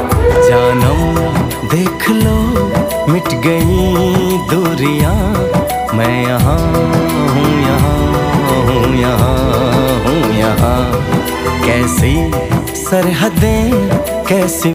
जानम देख लो मिट गई दूरियां, मैं यहाँ हूँ, यहाँ हूँ, यहाँ हूँ, यहाँ। कैसी सरहदें कैसी